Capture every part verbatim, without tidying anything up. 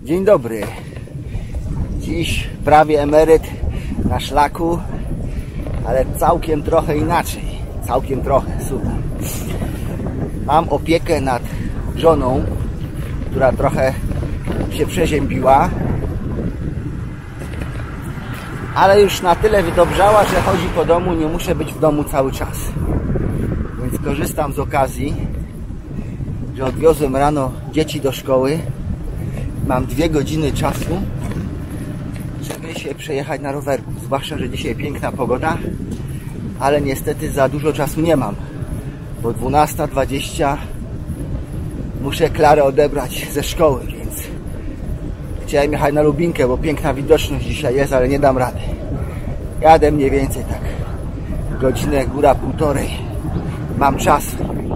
Dzień dobry. Dziś prawie emeryt na szlaku, ale całkiem trochę inaczej. Całkiem trochę, super. Mam opiekę nad żoną, która trochę się przeziębiła, ale już na tyle wydobrzała, że chodzi po domu, nie muszę być w domu cały czas. Więc korzystam z okazji, że odwiozłem rano dzieci do szkoły. Mam dwie godziny czasu, żeby się przejechać na rowerku. Zwłaszcza, że dzisiaj piękna pogoda, ale niestety za dużo czasu nie mam. Bo dwunasta dwadzieścia muszę Klarę odebrać ze szkoły, więc chciałem jechać na Lubinkę, bo piękna widoczność dzisiaj jest, ale nie dam rady. Jadę mniej więcej tak godzinę, góra półtorej. Mam czas.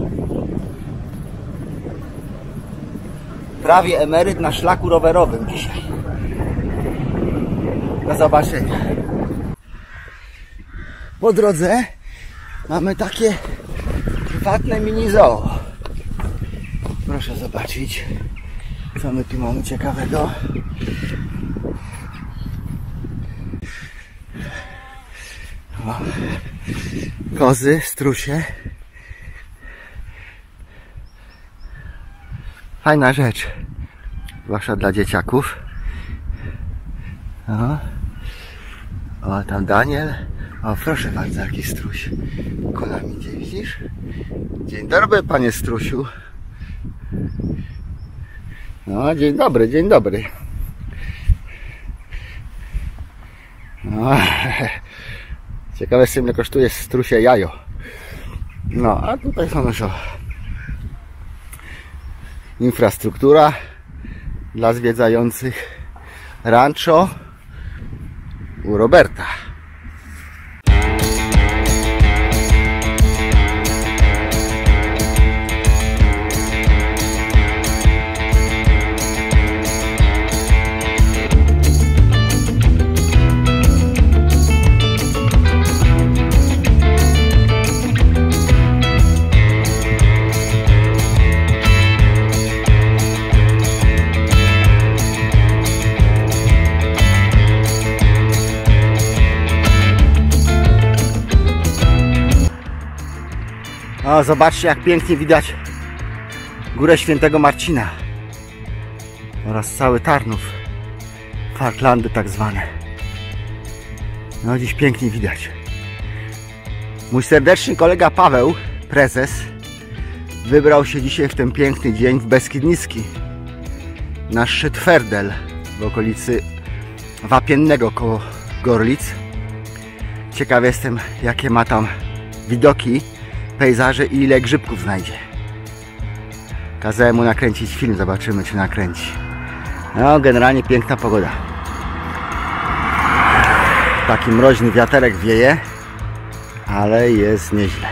Prawie emeryt na szlaku rowerowym dzisiaj. Do zobaczenia. Po drodze mamy takie prywatne mini zoo. Proszę zobaczyć, co my tu mamy ciekawego. O, kozy, strusie. Fajna rzecz, zwłaszcza dla dzieciaków. O, o tam Daniel. O, proszę bardzo, jaki struś. Kolami idzie, widzisz? Dzień dobry, panie strusiu. No, dzień dobry, dzień dobry. No, ciekawe z czym ile kosztuje strusie jajo. No, a tutaj są już o, infrastruktura dla zwiedzających rancho u Roberta. O, zobaczcie, jak pięknie widać Górę Świętego Marcina oraz cały Tarnów, Falklandy tak zwane. No, dziś pięknie widać. Mój serdeczny kolega Paweł, prezes, wybrał się dzisiaj w ten piękny dzień w Beskid Niski na szczyt Ferdel w okolicy Wapiennego koło Gorlic. Ciekaw jestem, jakie ma tam widoki, pejzaże i ile grzybków znajdzie. Kazałem mu nakręcić film, zobaczymy, czy nakręci. No, generalnie piękna pogoda. Taki mroźny wiaterek wieje, ale jest nieźle.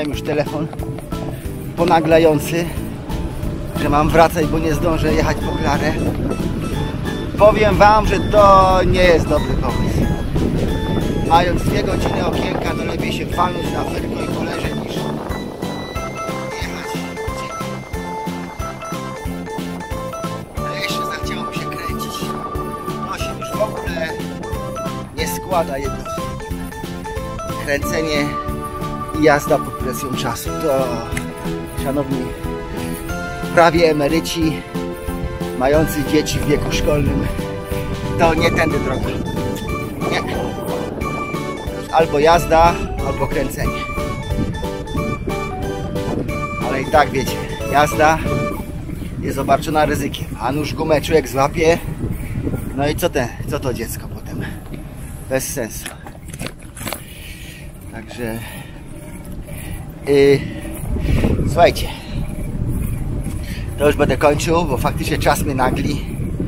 dostałem już telefon ponaglający, że mam wracać, bo nie zdążę jechać po Klarę. Powiem wam, że to nie jest dobry pomysł. Mając dwie godziny okienka, to lepiej się walnąć na ferko i poleżeć niż jechać. Ale jeszcze zachciało mi się kręcić. To się już w ogóle nie składa jedno z drugim. Kręcenie i jazda pod presją czasu. To, szanowni prawie emeryci mający dzieci w wieku szkolnym, to nie tędy droga. Nie. Albo jazda, albo kręcenie. Ale i tak wiecie, jazda jest obarczona ryzykiem. A nóż gumę człowiek złapie. No i co ten, co to dziecko potem? Bez sensu. Także yy, słuchajcie, to już będę kończył, bo faktycznie czas mnie nagli.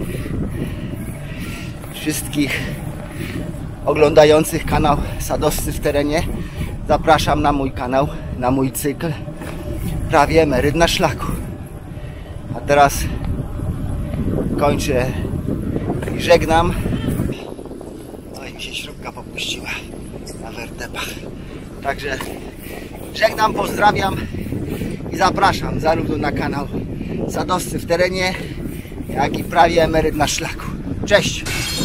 Wszystkich oglądających kanał Sadowscy w terenie zapraszam na mój kanał, na mój cykl Prawie emeryt na szlaku. A teraz kończę i żegnam. No i mi się śrubka popuściła na wertepach. Także żegnam, pozdrawiam i zapraszam zarówno na kanał Sadowscy w terenie, jak i Prawie emeryt na szlaku. Cześć!